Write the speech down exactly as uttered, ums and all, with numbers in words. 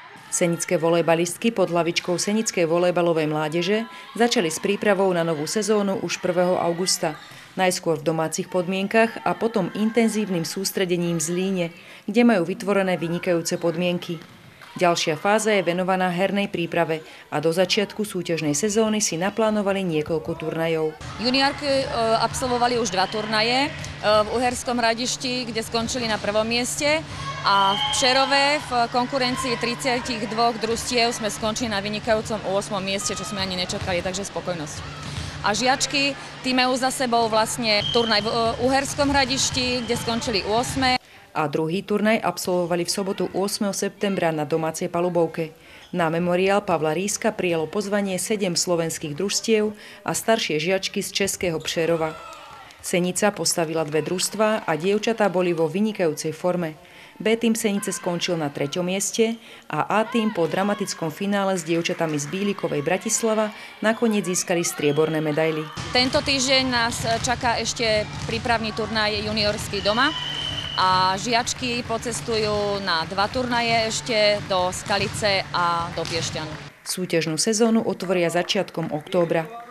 Senické volejbalistky pod hlavičkou Senickej volejbalovej mládeže začali s prípravou na novú sezónu už prvého augusta. Najskôr v domácich podmienkach a potom intenzívnym sústredením v Zlíne, kde majú vytvorené vynikajúce podmienky. Ďalšia fáza je venovaná hernej príprave a do začiatku súťažnej sezóny si naplánovali niekoľko turnajov. Juniorky absolvovali už dva turnaje v Uherskom Hradišti, kde skončili na prvom mieste, a v Přerove v konkurencii tridsaťdva družstiev sme skončili na vynikajúcom ôsmom mieste, čo sme ani nečakali, takže spokojnosť. A žiačky, tí majú za sebou vlastne turnaj v Uherskom Hradišti, kde skončili ôsme. A druhý turnaj absolvovali v sobotu ôsmeho septembra na domácej palubovke. Na memoriál Pavla Ríska prijalo pozvanie sedem slovenských družstiev a staršie žiačky z českého Přerova. Senica postavila dve družstvá a dievčatá boli vo vynikajúcej forme. B tým Senice skončil na treťom mieste a A tým po dramatickom finále s dievčatami z Bílikovej Bratislava nakoniec získali strieborné medaily. Tento týždeň nás čaká ešte prípravný turnaj juniorský doma a žiačky pocestujú na dva turnaje ešte do Skalice a do Piešťan. Súťažnú sezónu otvoria začiatkom októbra.